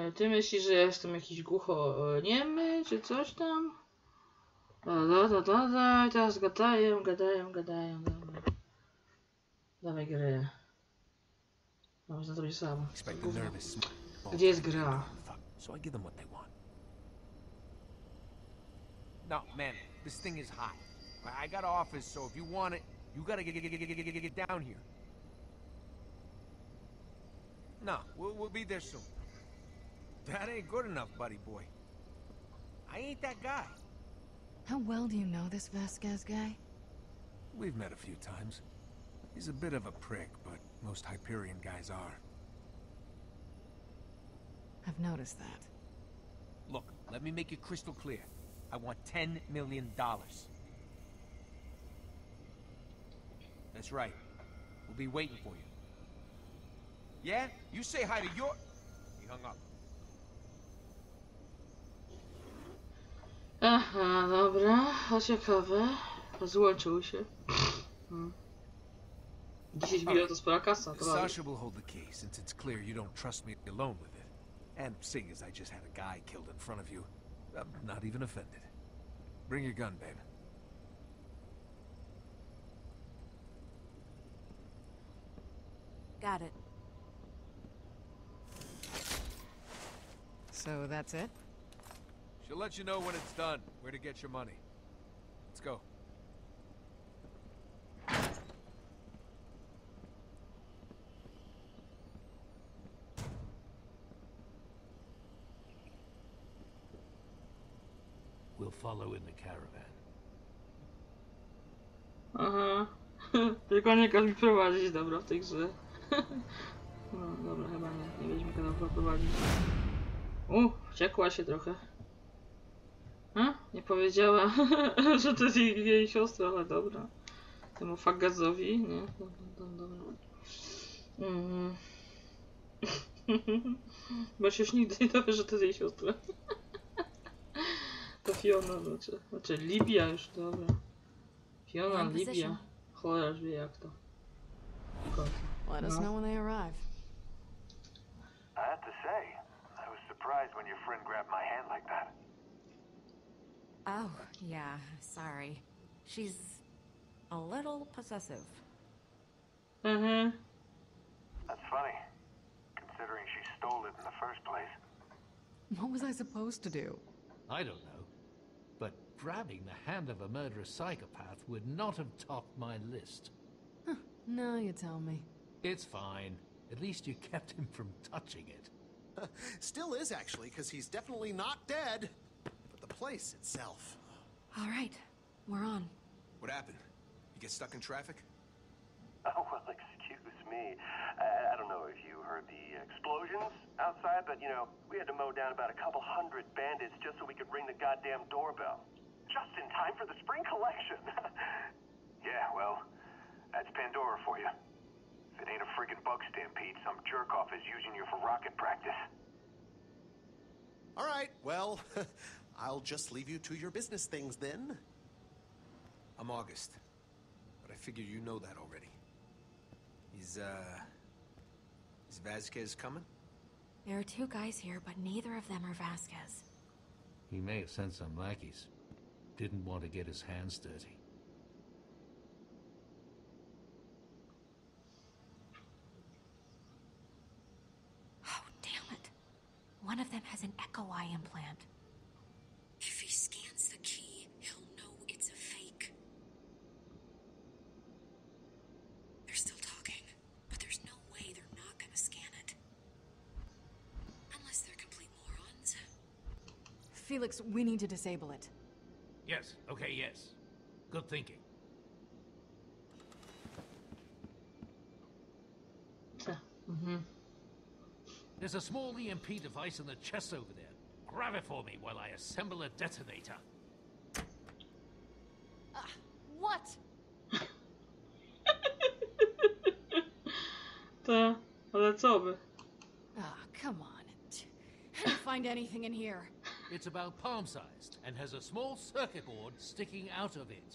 Ty myślisz, że ja jestem jakiś głucho-niemy, czy coś tam? I teraz gadają. Dobra. Dawaj grę. Można zrobić samo. Gdzie jest gra? No, man, this thing is hot. I got an office, so if you want it, you gotta get down here. No, we'll be there soon. That ain't good enough, buddy boy. I ain't that guy. How well do you know this Vasquez guy? We've met a few times. He's a bit of a prick, but most Hyperion guys are. I've noticed that. Look, let me make it crystal clear. I want $10 million. That's right. We'll be waiting for you. Yeah? You say hi to your... He hung up. Aha, dobra, a ciekawe. Złączył się. 10 milionów to spora kasa, to Sasha will hold the key, since it's clear you don't trust me alone with it. And seeing as I just had a guy killed in front of you, I'm not even offended. Bring your gun, babe. Got it. So that's it? She'll let you know when it's done, where to get your money. Let's go. We'll follow in the caravan. Aha. Tylko nie każ mi prowadzić, dobra, w tej grze. No, dobra, chyba nie będziemy kanału prowadzić. Wściekła się trochę. Nie powiedziała, że to jest jej siostra, ale dobra. Temu fagazowi, nie? Dobra. Bo się już nigdy nie dowie, że to jest jej siostra. To Fiona, znaczy Libia już, dobra. Fiona, Libia. Cholera już wie jak to. Let us know when they arrive. I have to say, I was surprised when your friend grabbed my hand like that. Oh, yeah, sorry. She's a little possessive. That's funny, considering she stole it in the first place. What was I supposed to do? I don't know. But grabbing the hand of a murderous psychopath would not have topped my list. Now you tell me. It's fine. At least you kept him from touching it. Still is, actually, because he's definitely not dead. But the place itself... All right, we're on. What happened? You get stuck in traffic? Oh, well, excuse me. I don't know if you heard the explosions outside, but, you know, we had to mow down about a couple hundred bandits just so we could ring the goddamn doorbell. Just in time for the spring collection. Yeah, well, that's Pandora for you. If it ain't a friggin' bug stampede, some jerk-off is using you for rocket practice. All right, well, I'll just leave you to your business things then. I'm August. But I figure you know that already. Is Vasquez coming? There are two guys here, but neither of them are Vasquez. He may have sent some lackeys. Didn't want to get his hands dirty. Oh, damn it. One of them has an echo eye implant. If he scans the key, he'll know it's a fake. They're still talking, but there's no way they're not gonna scan it. Unless they're complete morons. Felix, we need to disable it. Yes, okay, yes. Good thinking. There's a small EMP device in the chest over there. Grab it for me while I assemble a detonator. What? Ale co by? Come on. I didn't find anything in here. It's about palm-sized and has a small circuit board sticking out of it.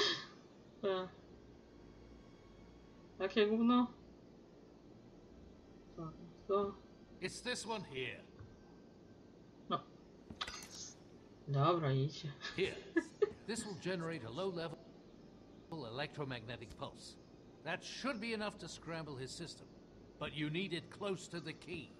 Jakie gówno? to... It's this one here. No. Dobra, idźcie. Here. This will generate a low-level electromagnetic pulse. That should be enough to scramble his system. But you need it close to the key.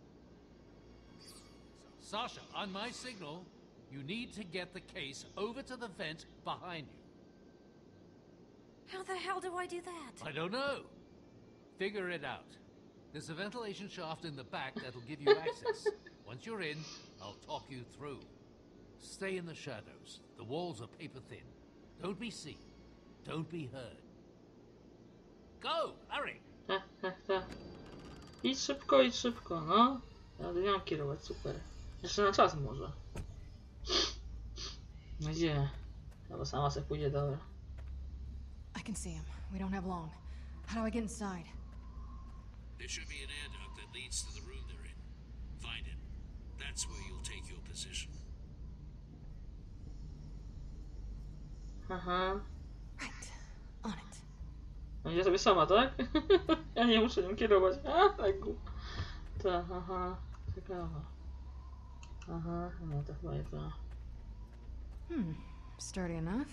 Sasha, on my signal, you need to get the case over to the vent behind you. How the hell do I do that? I don't know. Figure it out. There's a ventilation shaft in the back that'll give you access. Once you're in, I'll talk you through. Stay in the shadows. The walls are paper thin. Don't be seen. Don't be heard. Go! Hurry! Tak. Idź szybko, no. Ja nie mam kierować, super. Jeszcze na czas może. Gdzie? Albo sama sobie pójdzie, dobra. I can see him. We don't have long. How do I get inside? There should be an air duct that leads to the room they're in. Find it. That's where you'll take your position. Aha. Right. On it. Będzie sobie sama, tak? Ja nie muszę nim kierować. A, tak głup. Tak, aha. Ciekawe. Aha, no to chyba jest to. Sturdy enough.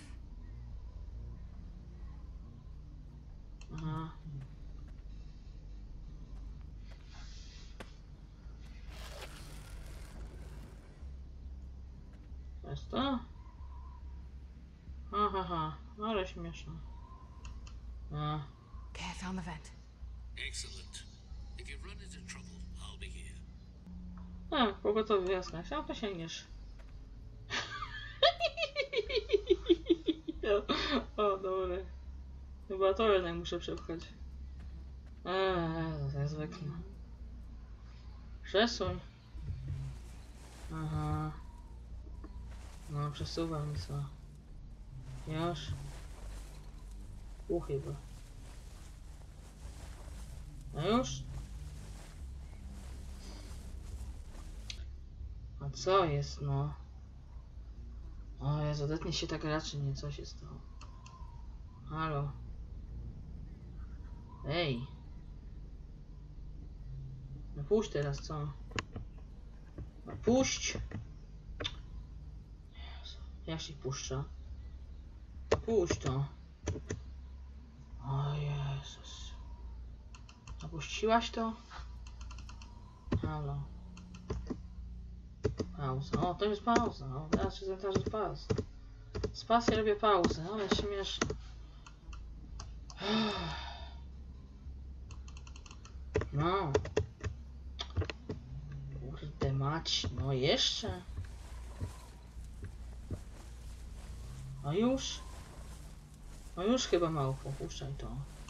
Aha. Jest to? Aha, ale śmieszne. A. Okay, I found the vent. Excellent. If you run into trouble, I'll be here. A, pogotowie, jasne. Sam to sięgniesz. O, dobry. Chyba to jednak muszę przepchać. Jak zwykle. Przesuń. Aha. No, przesuwam co. Już. Chyba. No już. A co jest, no? O Jezu, odetnij się tak raczej, nie, co się stało? Halo? Ej! No puść teraz, co? No puść! Jezu, jak się puszcza? Puść to! O Jezus! Opuściłaś to? Halo? Pauza. O, to jest pauza. O, teraz się zadarzy pauza. Z pasji robię pauzę, ale śmieszne. No. Kurde mać. No jeszcze. No już. No już chyba mało popuszczaj to.